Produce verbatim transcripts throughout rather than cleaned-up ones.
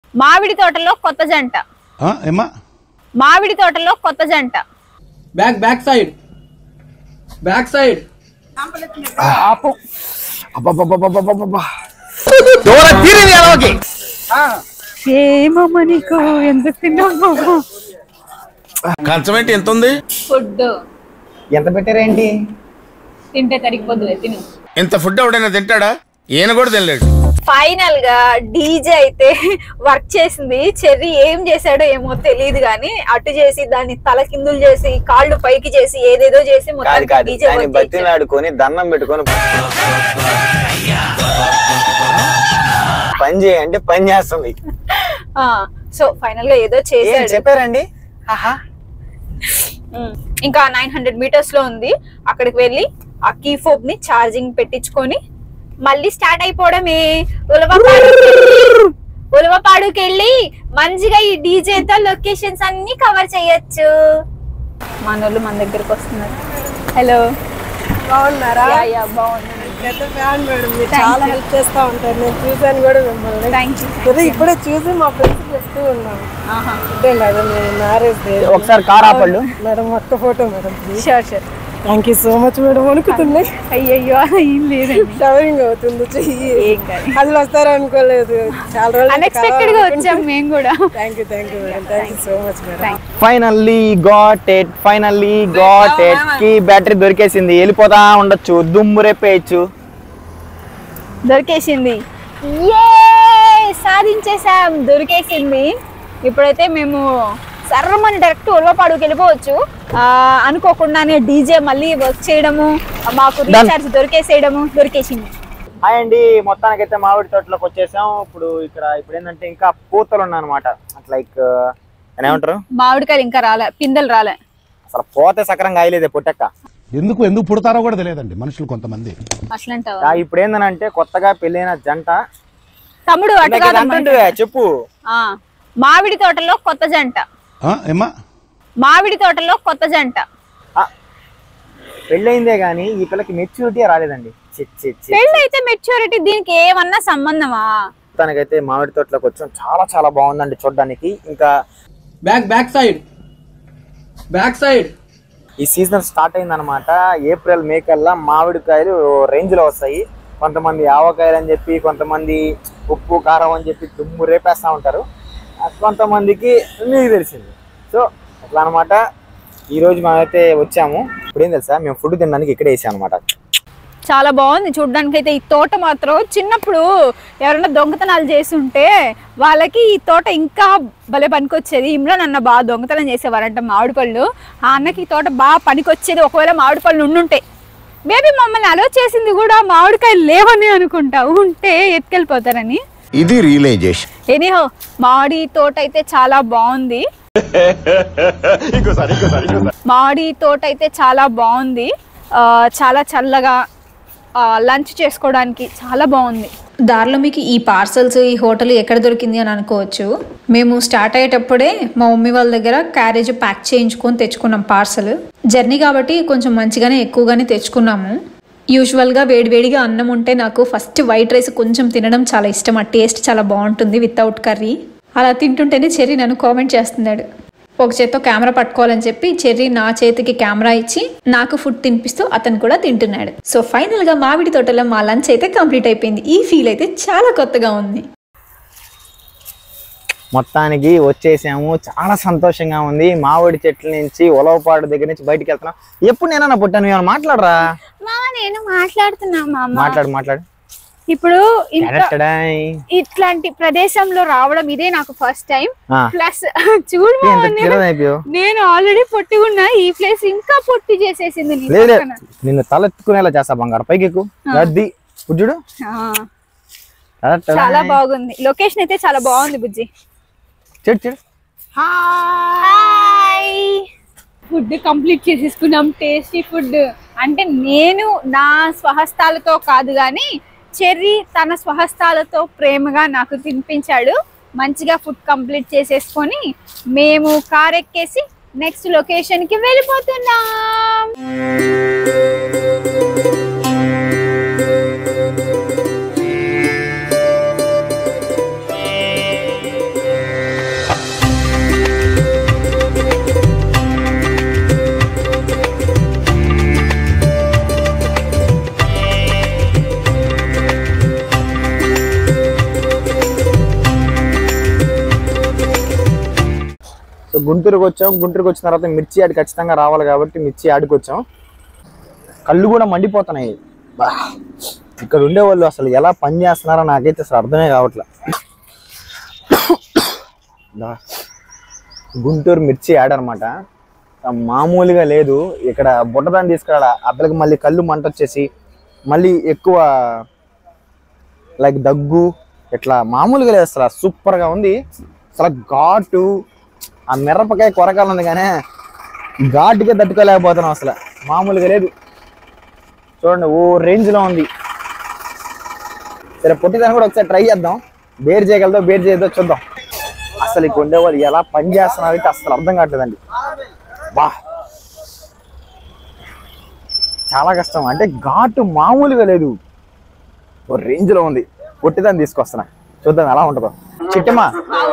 మామిడి తోటలో కొత్త జంట. మామిడి తోటలో కొత్త జంట. Back back side back side ఆపు. ఏమమ్మా నీకు ఎందుకు తిన్నావు? కంచం ఏంటి ఎంత ఉంది? ఫుడ్ ఎంత పెట్టారేంటి? తింటే తరిగిపోద్దులే, తిను. ఇంత ఫుడ్ ఎవడైనా తింటాడా? ఈయన కూడా తినలేడు. ఫైనల్ గా డీజే అయితే వర్క్ చేసింది. చెర్రీ ఏం చేశాడో ఏమో తెలియదు గానీ అటు చేసి దాన్ని తల కిందులు చేసి కాళ్ళు పైకి చేసి ఏదేదో చేసి మొత్తం డీజే బతిలాడుకొని దండం పెట్టుకొని పని చేయంటే పని చేస్తుంది. సో ఫైనల్ గా ఏదో చేశాడు. చెప్పారండి. ఇంకా నైన్ హండ్రెడ్ మీటర్స్ లో ఉంది. అక్కడికి వెళ్ళి ఆ కీ ఫోబ్ ని ఛార్జింగ్ పెట్టించుకొని మళ్ళీ స్టార్ట్ అయిపోవడమే. ఉలవపాడు ఉలవపాడుకి వెళ్ళి మంచిగా ఈ డీజేతో లొకేషన్స్ అన్ని కవర్ చేయొచ్చు. మనోళ్ళు మన దగ్గరకు వస్తున్నారు. హలో, బాగున్నారా? బాగున్నాను. పెద్ద ఫ్యాన్ మేడం, మీరు చాలా హెల్ప్ చేస్తా ఉంటారు. నేను చూసాను కూడా మిమ్మల్ని. Thank you. ఇప్పుడే చూసి మా ఫ్రెండ్స్ చెప్తూ ఉన్నాను. ఇదే మేడం మ్యారేజ్ డే. ఒకసారి కార్ ఆపండి మేడం, ఒక్క photo madam. Sure sure. Thank you so much madam. వణుకుతున్నాయి. అయ్యయ్యో ఏం లేదండి, షవరింగ్ అవుతుంది. అసలు వస్తారా అనుకోలేదు. చాలా రోజులు అన్ఎక్స్పెక్టెడ్ గా వచ్చాం మేము కూడా. Thank you thank you madam. Thank you so much madam. Finally got it finally got it కి బ్యాటరీ దొరికేసింది. వెళ్ళిపోతా ఉండొచ్చు, దుమ్ము రేపేయచ్చు. దొరికేసింది, సాధించేసాం, దొరికేసింది. ఇప్పుడైతే మేము సర్రమని డైరెక్ట్ ఉలవపాడుకి వెళ్ళిపోవచ్చు. అనుకోకుండానే డీజే మళ్ళీ వర్క్ చేయడము, మాకు రీఛార్జ్ దొరికేసేయడము, దొరికేసింది. హాయ్ అండి, మొత్తానికైతే మామిడి తోటలోకి వచ్చేసాం. ఇప్పుడు ఇక్కడ ఇప్పుడు ఏంటంటే ఇంకా పూతలు ఉన్నాయి అనమాట. లైక్ ఏమంటారు, మామిడికాయలు ఇంకా రాలే, పిందెలు రాలే. అసలు పోతే సకరంగా అయ్యలేదే పుట్టక్క. ఎందుకు ఎందుకు పుడతారో కూడా తెలియదండి మనుషులు కొంతమంది. అసలు ఇప్పుడు ఏంటంటే కొత్తగా పెళ్ళైన జంట. తమ్ముడు చెప్పు. మామిడి తోటలో కొత్త జంట. మామిడి తోటలో కొత్త జంట. పెళ్ళయిందే గానీ ఈ పిల్లకి మెచ్యూరిటీ రాలేదండి. పెళ్ళి అయితే మెచ్యూరిటీ దీనికి ఏమన్నా సంబంధమా? తనకైతే మామిడి తోటలోకి వచ్చాం. చాలా చాలా బాగుందండి చూడడానికి. ఇంకా back back side back side ఈ సీజన్ స్టార్ట్ అయింది అనమాట. ఏప్రిల్ మే కల్లా మామిడికాయలు రేంజ్ లో వస్తాయి. కొంతమంది ఆవకాయలు అని చెప్పి, కొంతమంది ఉప్పు కారం అని చెప్పి దుమ్ము రేపేస్తా ఉంటారు. కొంతమందికి మీకు తెలిసింది. సో అట్లా అనమాట. ఈ రోజు మేమైతే వచ్చాము. ఇప్పుడు ఏం తెలుసా, మేము ఫుడ్ తినడానికి ఇక్కడే వేసాం అనమాట. చాలా బాగుంది చూడడానికి అయితే. ఈ తోట మాత్రం చిన్నప్పుడు ఎవరైనా దొంగతనాలు చేసి ఉంటే వాళ్ళకి ఈ తోట ఇంకా భలే పనికొచ్చేది. ఇమ్రాన్ అన్న బాగా దొంగతనం చేసేవారంట మామిడి పళ్ళు. ఆ అన్నకి ఈ తోట బాగా పనికొచ్చేది. ఒకవేళ మామిడి పళ్ళు ఉండుంటే. మేబీ మమ్మల్ని అలో చేసింది కూడా మామిడికాయలు లేవని అనుకుంటా, ఉంటే ఎత్తుకెళ్ళిపోతారని. ఇది రియలైజేషన్. ఎనీహో మామిడి తోట అయితే చాలా బాగుంది. మామిడి తోట అయితే చాలా బాగుంది. చాలా చల్లగా లంచ్ చేసుకోవడానికి చాలా బాగుంది. దారిలో మీకు ఈ పార్సల్స్, ఈ హోటల్ ఎక్కడ దొరికింది అని అనుకోవచ్చు. మేము స్టార్ట్ అయ్యేటప్పుడే మా మమ్మీ వాళ్ళ దగ్గర క్యారేజ్ ప్యాక్ చేయించుకొని తెచ్చుకున్నాం పార్సల్. జర్నీ కాబట్టి కొంచెం మంచిగానే ఎక్కువగానే తెచ్చుకున్నాము. యూజువల్గా వేడివేడిగా అన్నం ఉంటే నాకు ఫస్ట్ వైట్ రైస్ కొంచెం తినడం చాలా ఇష్టం. ఆ టేస్ట్ చాలా బాగుంటుంది వితౌట్ కర్రీ. అలా తింటుంటేనే చెర్రీ నన్ను కామెంట్ చేస్తున్నాడు. ఒక చేత్తో కెమెరా పట్టుకోవాలని చెప్పి చెర్రీ నా చేతికి కెమెరా ఇచ్చి నాకు ఫుడ్ తినిపిస్తూ అతను కూడా తింటున్నాడు. సో ఫైనల్ గా మామిడి తోటలో మా లంచ్ అయితే కంప్లీట్ అయిపోయింది. ఈ ఫీల్ అయితే చాలా కొత్తగా ఉంది. మొత్తానికి వచ్చేసాము. చాలా సంతోషంగా ఉంది. మామిడి చెట్ల నుంచి ఉలవపాడు దగ్గర నుంచి బయటికి వెళ్తున్నాం. ఎప్పుడు నేనన్నా పుట్టాను, ఏమైనా మాట్లాడరా? నేను మాట్లాడుతున్నా. మాట్లాడు మాట్లాడు. ఇప్పుడు ఇట్లాంటి ప్రదేశంలో రావడం ఇదే నాకు ఫస్ట్ టైం. ప్లస్ చూడు, నేను ఆల్రెడీ పొట్టి ఉన్నా, ఈ ప్లేస్ ఇంకా పొట్టి చేసేసింది. నిన్ను తలెత్తుకునేలా చేస్తా బంగారం. పైకి ఎక్కువ చూడు. చాలా బాగుంది. లొకేషన్ అయితే చాలా బాగుంది బుజ్జి. చెడు చెడు. ఫుడ్ కంప్లీట్ చేసేసుకున్నాం. టేస్టీ ఫుడ్ అంటే నేను నా స్వహస్తాలతో కాదు గాని చెర్రీ తన స్వహస్తాలతో ప్రేమగా నాకు తినిపించాడు. మంచిగా ఫుడ్ కంప్లీట్ చేసేసుకొని మేము కార్ ఎక్కేసి నెక్స్ట్ లొకేషన్ కి వెళ్ళిపోతున్నాం. గుంటూరుకి వచ్చాం. గుంటూరుకి వచ్చిన తర్వాత మిర్చి యాడ్ ఖచ్చితంగా రావాలి కాబట్టి మిర్చి యాడ్కి వచ్చాం. కళ్ళు కూడా మండిపోతున్నాయి. ఇక్కడ ఉండేవాళ్ళు అసలు ఎలా పని చేస్తున్నారో నాకైతే అసలు అర్థమే కావట్లే. గుంటూరు మిర్చి యాడ్ అనమాట, మామూలుగా లేదు. ఇక్కడ బుట్టదాన్ని తీసుకురా అతనికి మళ్ళీ కళ్ళు మంట వచ్చేసి మళ్ళీ ఎక్కువ లైక్ దగ్గు ఇట్లా మామూలుగా లేదు. అసలు సూపర్గా ఉంది. అసలు ఘాటు ఆ మిరపకాయ కొరకాలు ఉంది కానీ ఘాటుకే తట్టుకోలేకపోతున్నాం. అసలు మామూలుగా లేదు. చూడండి ఓ రేంజ్లో ఉంది. సరే పొట్టిదాన్ని కూడా ఒకసారి ట్రై చేద్దాం. బేర్ చేయగలదో బేర్ చేయదో చూద్దాం. అసలు ఇక్కడ ఉండేవాళ్ళు ఎలా పని చేస్తున్నారు అంటే అసలు అర్థం కావట్లేదండి. బా చాలా కష్టం. అంటే ఘాటు మామూలుగా లేదు, ఓ రేంజ్లో ఉంది. పొట్టిదాన్ని తీసుకొస్తున్నా, చూద్దాం ఎలా ఉంటుందో. చిట్టమా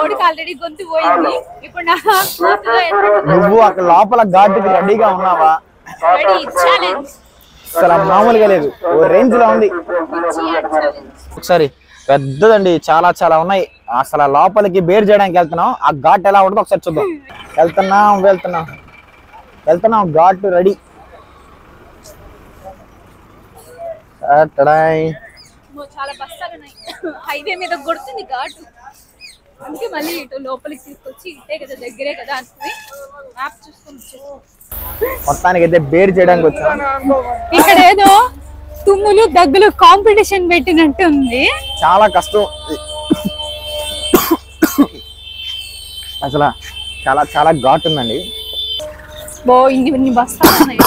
నువ్వు అక్కడ లోపల ఘాటుకి రెడీగా ఉన్నావా? అసలు మామూలుగా లేదు, ఓ రేంజ్ లో ఉంది. ఒకసారి పెద్దదండి, చాలా చాలా ఉన్నాయి. అసలు లోపలికి బేర్ చేయడానికి వెళ్తున్నాం. ఆ ఘాట్ ఎలా ఉంటుందో ఒకసారి చూద్దాం. వెళ్తున్నాం వెళ్తున్నాం వెళ్తున్నాం ఘాట్ రెడీ. చాలా బస్తాలు ఉన్నాయి. హైవే మీద కొడుతుంది ఘాటు, అందుకే మళ్ళీ ఇటు లోపలికి తీసుకొచ్చి ఇటే కదా దగ్గరే కదా అనుకుని మ్యాప్ చూసుకొని మొత్తానికి అయితే బేర్ చేయడానికి వచ్చాం. ఇక్కడ ఏదో తుమ్ములు దగ్గులు కాంపిటీషన్ పెట్టినట్టు ఉంది. చాలా కష్టం అసలు, చాలా చాలా ఘాట్ ఉందండి. బో ఇన్ని ఇన్ని బస్తాలు ఉన్నాయి.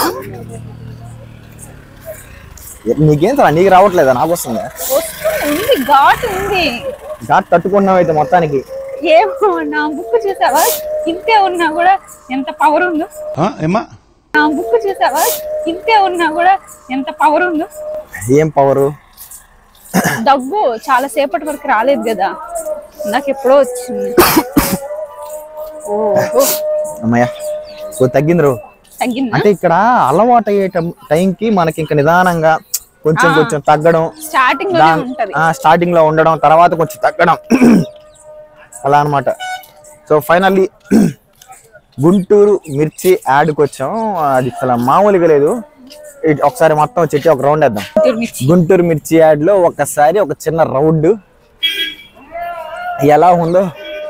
నీకేం సార్ నీకు రావట్లేదా? నాకు వస్తుందా? ఉంది ఘాట్ ఉంది. ఘాట్ తట్టుకున్నావు అయితే మొత్తానికి. ఏమో నా బుక్ చూసావా, ఇంతే ఉన్నా కూడా ఎంత పవర్ ఉందో. ఏమా నా బుక్ చూసావా, ఇంతే ఉన్నా కూడా ఎంత పవర్ ఉందో. ఏం పవరు? దగ్గు చాలా సేపటి వరకు రాలేదు కదా, నాకు ఎప్పుడో వచ్చింది. ఓ అమ్మయ్య ఓ తగ్గింది రో. తగ్గింది అంటే ఇక్కడ అలవాటు అయ్యే టైంకి మనకి ఇంకా నిదానంగా కొంచెం కొంచెం తగ్గడం, స్టార్టింగ్ లో ఉంటది. స్టార్టింగ్ లో ఉండడం, తర్వాత కొంచెం తగ్గడం అలా అనమాట. సో ఫైనల్లీ గుంటూరు మిర్చి యాడ్కి వచ్చాం. అది అసలు మామూలుగా లేదు. ఒకసారి మొత్తం చెట్టి ఒక రౌండ్ వేద్దాం. గుంటూరు మిర్చి యాడ్ లో ఒకసారి ఒక చిన్న రౌండ్ ఎలా ఉందో.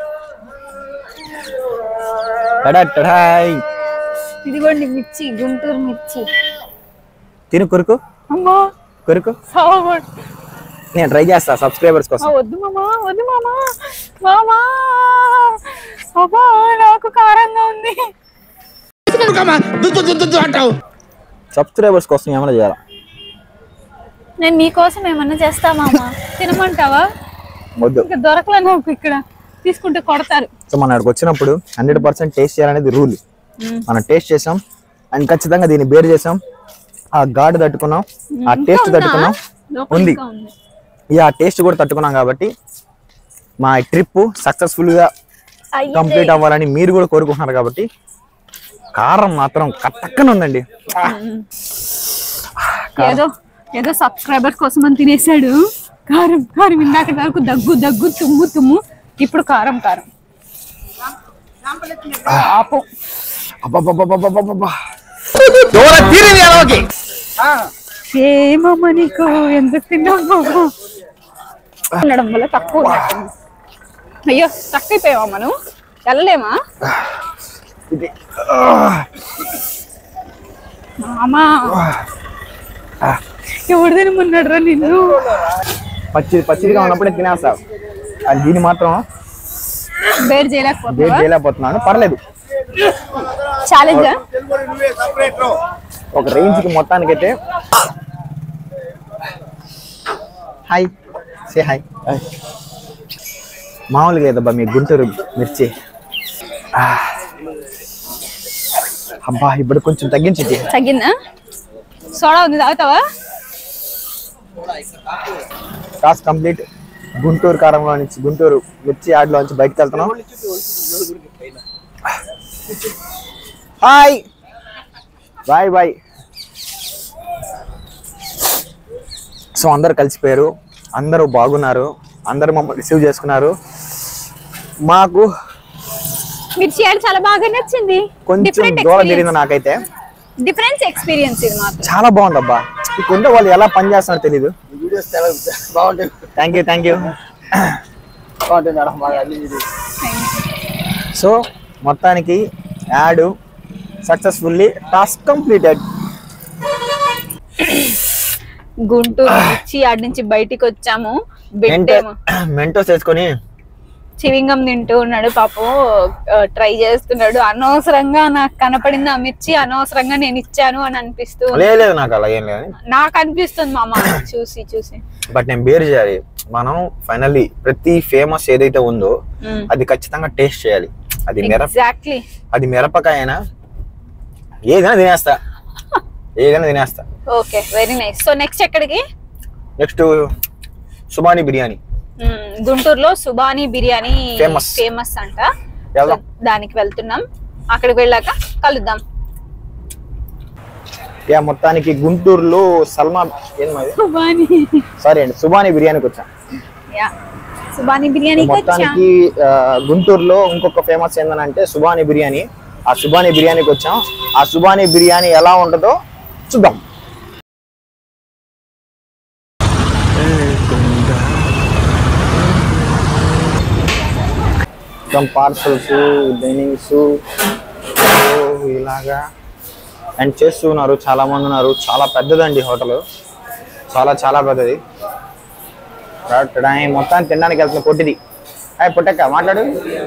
ఇదిగోండి మిర్చి, గుంటూరు మిర్చి. తిను కొరుకు, అమ్మా కొరుకు. నేను ట్రై చేస్తా సబ్స్క్రైబర్స్ కోసం. వద్దు మామా, వద్దు మామా, మామా అబ్బా నాకు కారంగా ఉంది. సబ్స్క్రైబర్స్ కోసం ఏమైనా చేయాలా? నేను నీకోసం ఏమన్నా చేస్తా మామా, తినమంటావా? వద్దు, ఇంకా దొరకలే నాకు, ఇక్కడ తీసుకుంటే కొడతారు. సో మన అక్కడికి వచ్చినప్పుడు హండ్రెడ్ పర్సెంట్ టేస్ట్ చేయాలనేది రూల్. మనం టేస్ట్ చేసాం అండ్ ఖచ్చితంగా దీన్ని బేర్ చేసాం. ఆ ఘాటు తట్టుకున్నాం, ఆ టేస్ట్ తట్టుకున్నాం, ఉంది ఈ ఆ టేస్ట్ కూడా తట్టుకున్నాం. కాబట్టి మా ట్రిప్ సక్సెస్ఫుల్ గా కంప్లీట్ అవ్వాలని మీరు కూడా కోరుకుంటున్నారు. కాబట్టి కారం మాత్రం కట్టక్కన ఉందండి. ఏదో ఏదో సబ్స్క్రైబర్ కోసం అని తినేసాడు. కారం కారం ఇందాక వరకు దగ్గు దగ్గు తుమ్ము తుమ్ము, ఇప్పుడు కారం కారం. ఏమమ్మా నీకు ఎందుకు తిన్నావు? ఉండడం వల్ల తక్కువ ఉన్నట్టుంది. అయ్యో తక్కువ అయిపోయావా? మనం వెళ్ళలేమా? మామా ఎవరు తినమన్నాడు రా నిన్ను? పచ్చి పచ్చిదిగా ఉన్నప్పుడే తినేస్తావు. అది దీన్ని మాత్రం బేర్ చేయలేకపోతున్నా బేర్ చేయలేకపోతున్నాను. పర్లేదు, ఛాలెంజ్ ఒక రేంజ్ కి మొత్తానికైతే. Hi say hi. మామూలుగా ఏదబ్బా మీ గుంటూరు మిర్చి. అబ్బా ఇప్పుడు కొంచెం తగ్గించి. తగ్గిందా? సోడా ఉంది, తాగుతావా? Task complete. గుంటూరు కారంలో నుంచి, గుంటూరు మిర్చి యాడ్లో నుంచి బయటకు వెళ్తున్నాం. Hi bye bye. సో అందరు కలిసిపోయారు, అందరూ బాగున్నారు, అందరూ మమ్మల్ని రిసీవ్ చేసుకున్నారు. మాకు మిర్చి ఆడ చాలా బాగా నచ్చింది. కొంచెం దూరం తిరిగింది నాకైతే. డిఫరెన్స్ ఎక్స్పీరియన్స్ ఇది మాత్రం. చాలా బాగుంది అబ్బా. ఈ కొండ వాళ్ళు ఎలా పని చేస్తున్నారో తెలీదు. బాగుంటుంది. Thank you thank you. So మొత్తానికి ad successfully task completed. Guntur మిర్చి ఆడి నుంచి బయటికి వచ్చాము. పెట్టాము మెంటోస్ వేసుకొని చివింగం తింటూ ఉన్నాడు పాపం. ట్రై చేస్తున్నాడు. అనవసరంగా నాకు కనపడింది ఆ మిర్చి, అనవసరంగా నేను ఇచ్చాను అని అనిపిస్తూ లేదు నాకు అలా ఏం లేదు నాకు అనిపిస్తుంది మామ చూసి చూసి. బట్ నేను బేర్ చేయాలి. మనం ఫైనల్లీ ప్రతి ఫేమస్ ఏదైతే ఉందో అది ఖచ్చితంగా టేస్ట్ చేయాలి. అది మిరప ఎగ్జాక్ట్లీ అది మిరపకాయ అయినా ఏదైనా తినేస్తా ఏదైనా తినేస్తా. Okay very nice. So next ఎక్కడికి? నెక్స్ట్ సుబానీ బిర్యానీ. గుంటూరులో సుబానీ బిర్యానీ ఫేమస్ ఫేమస్ అంట. వెళ్దాం. దానికి వెళ్తున్నాం. అక్కడికి వెళ్ళాక కలుద్దాం. యా మొత్తానికి గుంటూరులో సల్మా సుబానీ సారీ అండి సుబానీ బిర్యానీకి వచ్చాం. యా సుబానీ బిర్యానీ మొత్తానికి గుంటూరులో ఇంకొక ఫేమస్ ఏంటంటే సుబానీ బిర్యానీ. ఆ సుబానీ బిర్యానీకి వచ్చాం. ఆ సుబానీ బిర్యానీ ఎలా ఉంటుందో చూద్దాం. పార్సల్స్ డైనింగ్స్ ఇలాగా అండ్ చేస్తూ ఉన్నారు. చాలా మంది ఉన్నారు. చాలా పెద్దదండి హోటల్. చాలా చాలా పెద్దది. మొత్తాన్ని తినడానికి వెళ్తున్న పొట్టిది. హాయ్ పొట్టక్క మాట్లాడు.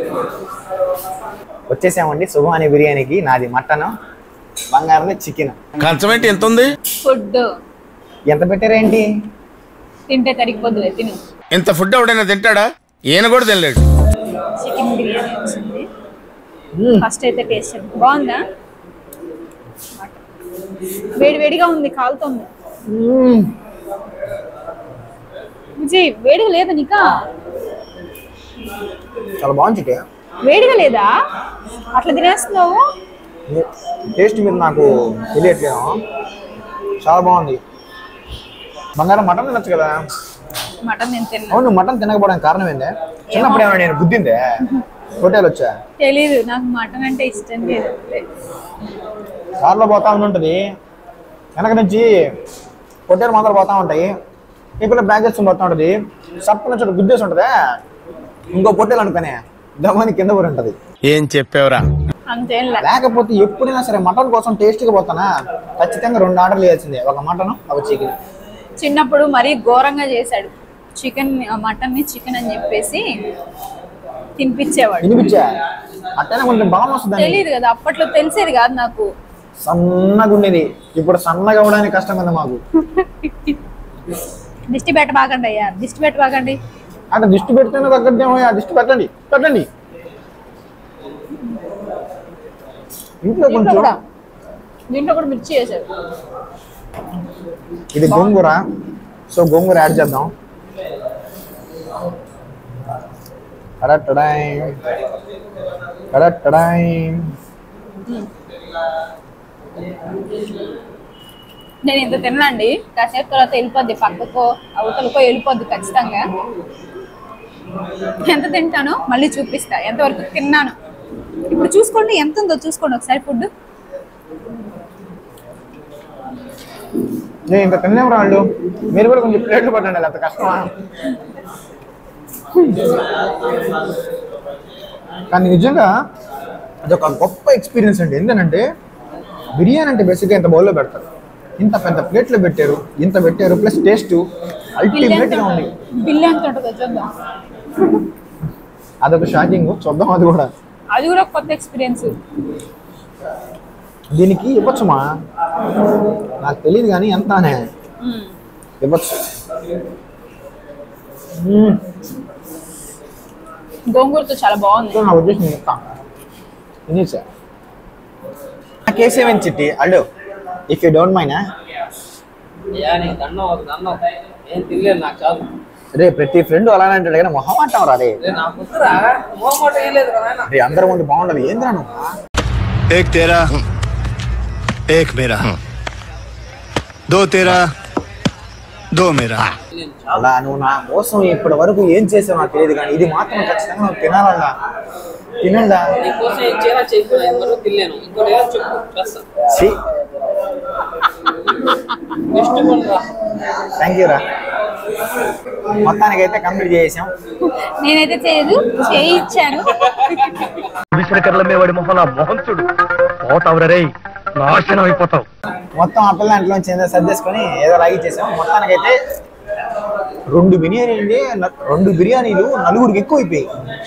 వచ్చేసామండి సుబానీ బిర్యానీకి. నాది మటన్, బంగారం చికెన్. కంచమేంటి ఎంత ఉంది? ఫుడ్ ఎంత పెట్టారేంటి? తింటే తరిగిపోద్దులే తిను. ఇంత ఫుడ్ ఎవడైనా తింటాడా? ఈయన కూడా తినలేడు. చికెన్ బిర్యానీ వచ్చింది. ఫస్ట్ అయితే టేస్ట్ బాగుందా? వేడి వేడిగా ఉంది, కాలుతుంది. విజయ్ వేడిగా లేదా నీకా? చాలా బాగుంది. వేడిగా లేదా? అట్లా తినేస్తున్నావు. టేస్ట్ మీద నాకు తెలియట్లేదు. చాలా బాగుంది. బంగారం మటన్ తినొచ్చు కదా? మటన్ నేను తిన్నా. అవును మటన్ తినకపోవడానికి కారణం ఏందే? చిన్నప్పుడు ఏమైనా నేను గుద్దిందే? హోటల్ వచ్చా? తెలీదు, నాకు మటన్ అంటే ఇష్టం లేదు. కార్లో పోతా ఉంటుంది, వెనక నుంచి హోటల్ మాత్రం పోతా ఉంటాయి. ఇక్కడ బ్యాగ్ వేసుకుని పోతా ఉంటుంది. సప్పన చోట గుద్దేసి ఉంటుంది. ఇంకో పొట్టేలు అనుకునే దమ్మని కింద పడి ఉంటది. ఏం చెప్పావురా? అంతేం లేకపోతే ఎప్పుడైనా సరే మటన్ కోసం టేస్ట్గా పోతానా ఖచ్చితంగా రెండు ఆర్డర్లు చేయాల్సిందే. ఒక మటన్ ఒక చికెన్. చిన్నప్పుడు మరీ ఘోరంగా చేశాడు. చికెన్ మటన్ ని చికెన్ అని చెప్పేసి తినిపించేవాడు. తినిపించా అట్టనే కొంచెం బాగా వస్తుంది. తెలియదు కదా అప్పట్లో, తెలిసేది కాదు నాకు. సన్నగా ఉండేది. ఇప్పుడు సన్నగా అవడానికి కష్టం కదా మాకు. దిష్టి పెట్ట బాగండి అయ్యా, దిష్టి పెట్ట బాగండి. అంటే దిష్టి పెడితేనే తగ్గదేమో. దిష్టి పెట్టండి పెట్టండి. ఇంట్లో కొంచెం దీంట్లో కూడా మిర్చి వేసాడు. ఇది గోంగూర. సో గోంగూర యాడ్ చేద్దాం. కడట్టడాయ్ కడట్టడాయ్. నేను ఇంత తినండి, కాసేపు తర్వాత వెళ్ళిపోద్ది, పక్కకో అవతలకో వెళ్ళిపోద్ది ఖచ్చితంగా. ఎంత తింటానో మళ్ళీ చూపిస్తా, ఎంతవరకు తిన్నాను. ఇప్పుడు చూసుకోండి ఎంత ఉందో చూసుకోండి ఒకసారి ఫుడ్. నేను ఇంకా తిన్నాం వాళ్ళు. మీరు కూడా కొంచెం ప్లేట్లు పట్టండి. అంత కష్టమా? కానీ నిజంగా అదొక గొప్ప ఎక్స్పీరియన్స్ అండి. ఎందుకంటే బిర్యానీ అంటే బేసిక్గా ఇంత బౌల్లో పెడతారు, ఇంత పెద్ద ప్లేట్లో పెట్టారు, ఇంత పెట్టారు, ప్లస్ టేస్ట్ అల్టిమేట్ గా ఉంది. బిల్ ఎంత ఉంటుందో చూద్దాం. అదొక షాకింగ్. చూద్దాం అది కూడా. అది కూడా కొత్త ఎక్స్పీరియన్స్. దీనికి ఇవ్వచ్చుమా? నాకు తెలియదు కానీ ఎంత అనే ఇవ్వచ్చు. గోంగూరతో చాలా బాగుంది. నా ఉద్దేశం చెప్తా. తినేసా కేసేమని చిట్టి అల్లు ఇఫ్ యూ డోంట్ మైండ్. రే ప్రతి ఫ్రెండ్ అలానే అంటాడు కానీ మొహం అంటాం రా. రే అందరి ముందు బాగుండదు. ఏంద్రా నువ్వు? एक तेरा एक मेरा दो तेरा दो मेरा. అలా నువ్వు నా కోసం ఇప్పటి వరకు ఏం చేసావు నాకు తెలియదు కానీ ఇది మాత్రం ఖచ్చితంగా నువ్వు తినాలన్నా. తినుండా నీకోసం ఏం చేయాలో చేయకుండా ఎవరు తినలేను ఇంకోటి ఏదో చెప్పు చేస్తాను ఛీ నెక్స్ట్ కొనరా థ్యాంక్ యూ రా మొత్తానికైతే కంప్లీట్ చేసాం నేనైతే చేయదు చేయించాను. మొత్తం ఆ పిల్ల దాంట్లో చింద సర్దేసుకొని ఏదో రాగిచ్చేసాం. మొత్తానికైతే రెండు బిర్యానీలు రెండు బిర్యానీలు నలుగురికి ఎక్కువ అయిపోయాయి.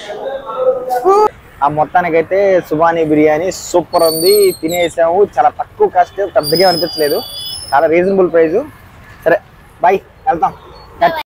ఆ మొత్తానికైతే సుబానీ బిర్యానీ సూపర్ ఉంది, తినేసాము. చాలా తక్కువ కాస్ట్, పెద్దగా అనిపించలేదు, చాలా రీజనబుల్ ప్రైస్. సరే బాయ్, వెళ్తాం.